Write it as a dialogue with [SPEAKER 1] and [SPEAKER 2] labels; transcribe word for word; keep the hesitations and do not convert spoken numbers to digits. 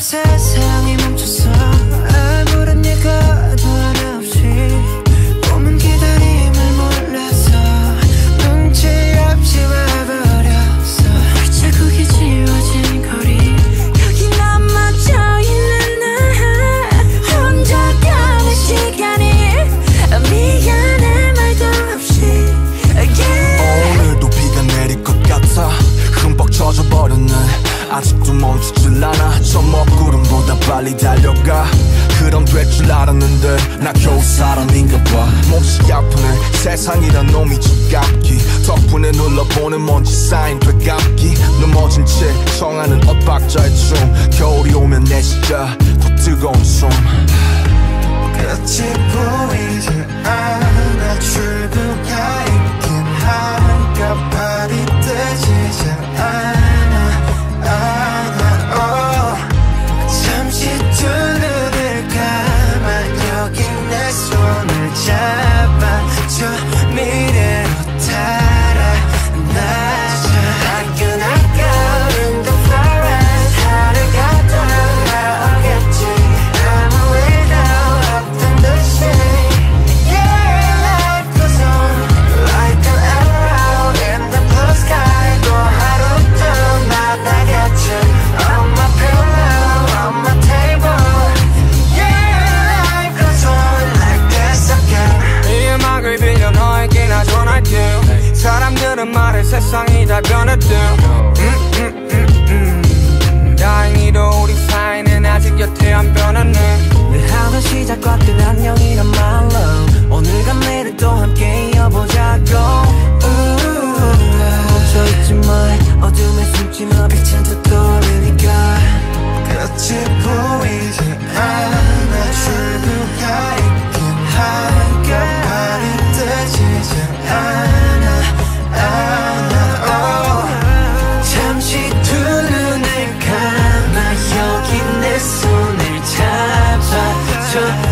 [SPEAKER 1] 세상이 멈췄어. 아무런 예가도 하나 없이 꿈은 기다림을 몰라서 눈치 없이 와버렸어. 자국이 지워진 거리 여기 남아져있는 나 혼자 가는 시간이 미안해 말도 없이 yeah.
[SPEAKER 2] 오늘도 비가 내릴 것 같아. 흠뻑 젖어버렸네. 아직도 멈추질 않아. 저 먹구름보다 빨리 달려가. 그럼 될 줄 알았는데 나 겨우 사람인가 봐. 몹시 아프네. 세상이란 놈이 지갑기. 덕분에 눌러보는 먼지 쌓인 되감기. 넘어진 채 청하는 엇박자의 춤. 겨울이 오면 내 시자 더 뜨거운 숨.
[SPEAKER 3] 끝이 보이지 않아. 출구가 있긴 한가발이 뜨지 잘 않아. 않아. oh. 잠시 두 눈을 감아 여기 내 손을 잡아줘. 미래로 달아나자. I cannot go in the forest. 하루가 돌아오겠지. I'm a widow up in the shade. Yeah, life goes on like an arrow in the blue sky. 또 하루도 나다겠지. On my pillow, on my table. Yeah, life goes on like this again. 이 음악을 빌려 너에게 나 전할게. 사람들은 말해 세상이 다 변했대. 음, 음, 음, 음. 다행히도 우리 사이는 아직 여태 안 변했네.
[SPEAKER 1] 늘 하던 시작과 끝 안녕이란 말로 오늘과 내일 또 함께 이어보자고. 멈춰있지 마. 어둠에 숨지 마. 빛은 더 떠오르니까.
[SPEAKER 3] 끝이 보이지 않아. 출구가 있긴 한가발이 뜨지 잘 않아. 않아. oh.
[SPEAKER 1] 잠시 두 눈을 감아 여기 내 손을 잡아줘.